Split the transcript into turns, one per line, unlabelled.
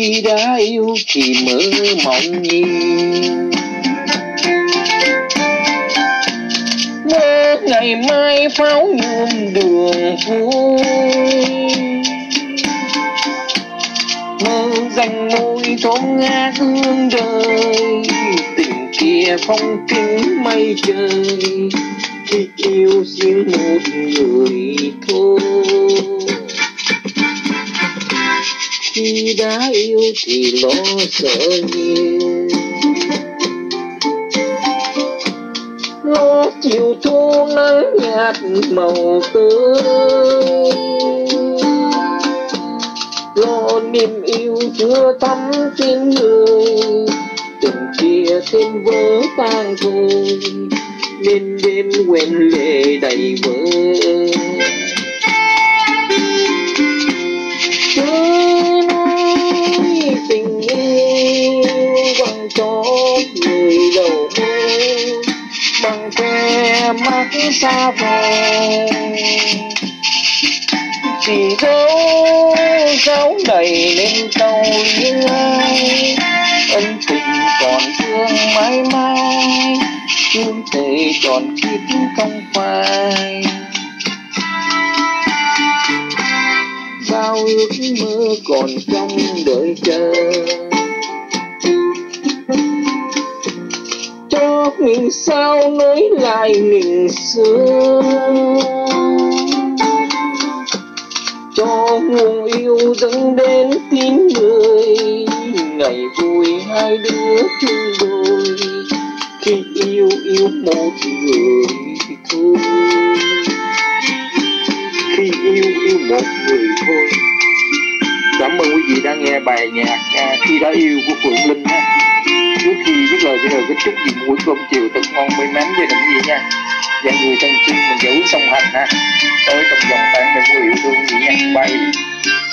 Khi đã yêu thì mơ mộng nhiều, mơ ngày mai pháo nhuộm đường vui, mơ dành môi thơm ngát hương đời, tình kia phong kính mây trời, khi yêu riêng một người thôi. Khi đã yêu thì lo sợ nhiều, lo chiều thu nắng nhạt màu tươi, lo niềm yêu chưa thắm trên người, tình kia thêm vỡ tan thôi, nên đêm quên lệ đầy vơi. Cứ nói tình yêu bằng chót người đầu mơ, bằng que mắt xa vời, chỉ dấu dấu đầy lên tàu lưới, ân tình còn thương mãi mãi, thương thể tròn kiếp không phai. Bao ước mơ còn trong đợi chờ, cho mình sao nối lại mình xưa, cho nguồn yêu dâng đến tiếng người, ngày vui hai đứa chung đôi, khi yêu yêu một người thôi, khi yêu một người thôi. Cảm ơn quý vị đã nghe bài nhạc Khi Đã Yêu của Phượng Linh ha. Trước khi viết lời bây giờ kính chúc gì buổi cơm chiều thật ngon may mắn gia đình quý vị nha. Và người thân xin mình giữ song hành ha, tới trong vòng tay mình yêu thương quý vị nha. Bye.